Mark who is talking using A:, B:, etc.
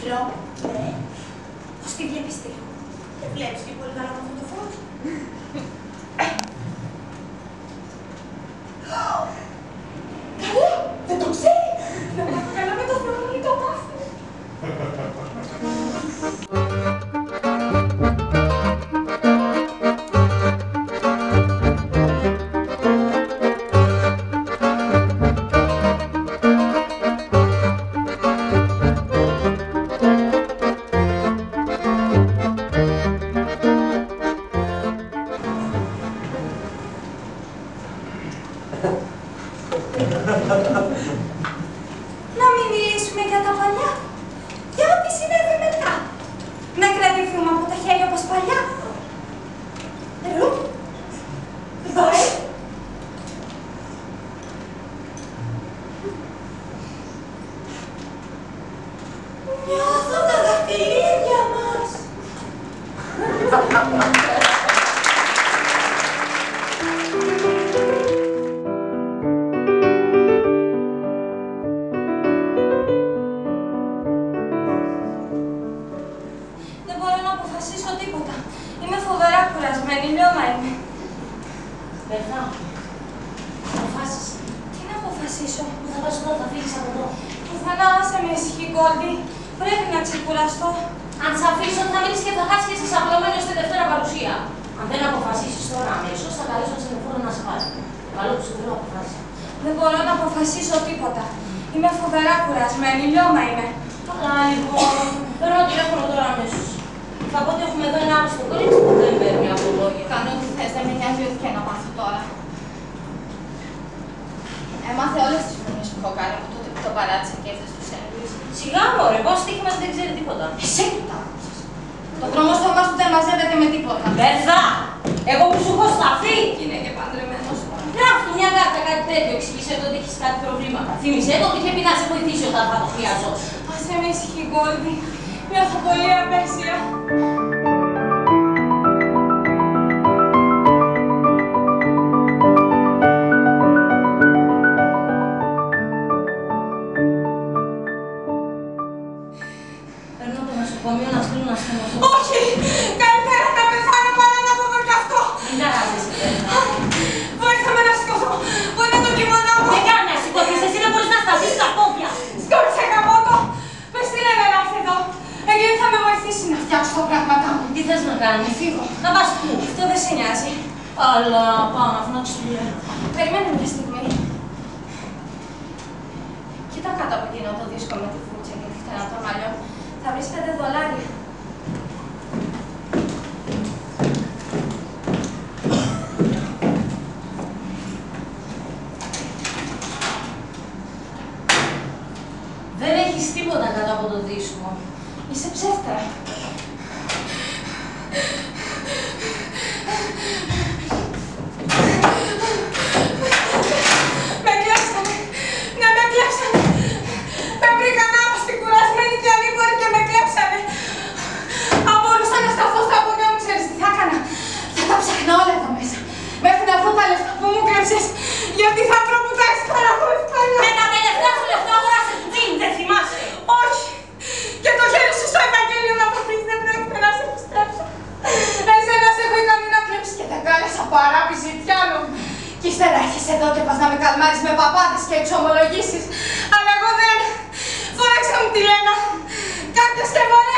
A: Κύκλο.
B: Ναι.
A: Πώς τη βλέπεις τι?
B: Δεν βλέπεις και πολύ καλά με αυτό το φως. Καλά, δεν το ξέρει. Να πάω καλά με το φρονολικό μάθημα.
A: Να μην μιλήσουμε για τα παλιά. Για ό,τι συνέβη μετά. Να κρατηθούμε από τα χέρια όπως παλιά.
B: Ρου. Βάε. Νιώθω τα δαχτυλίδια μας.
A: Δεν μπορώ να αποφασίσω τίποτα. Είμαι φοβερά κουρασμένη, λιώμα είμαι.
B: Μπερδά. Αποφάσισε.
A: Τι να αποφασίσω?
B: Πού θα πας τώρα, θα φύγεις από εδώ.
A: Πουθενά άσε με ησυχή, Γκόλντι. Πρέπει να ξεκουραστώ.
B: Αν σ' αφήσω, θα μείνεις και θα χάσεις και σε σαπλωμένο στη Δευτέρα παρουσία. Αν δεν αποφασίσεις τώρα αμέσως, θα καλέσω τον ξενοφόρο να σε πάρει. Καλό που σου λέω, αποφάσισε.
A: Δεν μπορώ να αποφασίσω τίποτα. Είμαι φοβερά κουρασμένη, λιώμα είμαι.
B: Καλά, λοιπόν. Παίρνω τηλέφωνο τώρα αμέσως. Θα πω ότι έχουμε εδώ ένα άριστο κορίτσι που δεν παίρνει από λόγια.
A: Κάνω ό,τι θες, δεν με νοιάζει ό,τι και να μάθω τώρα. Έμαθε όλες τις φωνές που έχω κάνει από τότε που το παράτησα και έφτασε στο σέντουιτς.
B: Σιγά μωρέ, πώς στοίχημα δεν ξέρει τίποτα.
A: Εσύ του τα άκουσες. Το χρώμα στο μας του δεν μαζεύεται με τίποτα.
B: Μπερδά! Εγώ που σου έχω σταθεί!
A: Και είναι και παντρεμένος τώρα.
B: Γράφει μια κάρτα κάτι τέτοιο, εξήγησε το ότι έχεις κάτι προβλήματα. Θύμισε το ότι είχε πει να σε βοηθήσει όταν θα το χρειαζόταν.
A: Άσε με ησυχή, Γκόλντι. Νιώθω πολύ απέσια.
B: Παίρνω το νοσοκομείο να στείλουν ασθενό.
A: Όχι! Καλύτερα να πεθάνω παρά να το δω κι αυτό.
B: Μην ταράζεσαι, Μπερδά.
A: Βοήθα με να σηκωθώ. Πού είναι το κείμενό μου?
B: Δεν κάνει να σηκωθείς, εσύ δεν μπορείς να σταθείς στα πόδια.
A: Σκότσε γαμώτο! Με στείλανε να έρθει εδώ. Εκείνη θα με βοηθήσει να φτιάξω τα πράγματά μου.
B: Τι θες να κάνεις?
A: Φύγω.
B: Να πας πού?
A: Αυτό δεν σε νοιάζει.
B: Αλλά πάω να φωνάξω τη δουλειά.
A: Περιμένε μια στιγμή. Κοίτα κάτω από εκείνο το δίσκο με τη φούτσα και τη χτένα το μαλλιό. Θα βρεις $5.
B: Δεν έχεις τίποτα κάτω από το δίσκο.
A: Είσαι ψεύτρα. Με κλέψανε. Ναι, με κλέψανε. Με βρήκαν άρρωστη, κουρασμένη και ανήμπορη και με κλέψανε. Αν μπορούσα να σταθώ στα πόδια μου, ξέρεις τι θα έκανα? Θα τα ψάχνα όλα εδώ μέσα. Μέχρι να βρω τα λεφτά που μου κλέψες. Γιατί θα βρω που τα έχεις παραδώσει παλιά.
B: Με τα τελευταία σου λεφτά αγοράσε του τζιν, δεν θυμάσαι.
A: Όχι! Και το χέρι σου στο Ευαγγέλιο να πάρεις, δεν πρόκειται να σε επιστρέψω. Εσένα σε έχω ικανή να κλέψεις και δεν κάλεσα παράπη ζητιάνο. Κι ύστερα έρχεσαι εδώ και πας να με καλμάρεις με παπάδες και εξομολογήσεις. Αλλά εγώ δεν. Φώναξε μου τη Λένα. Κάποιος και μπορεί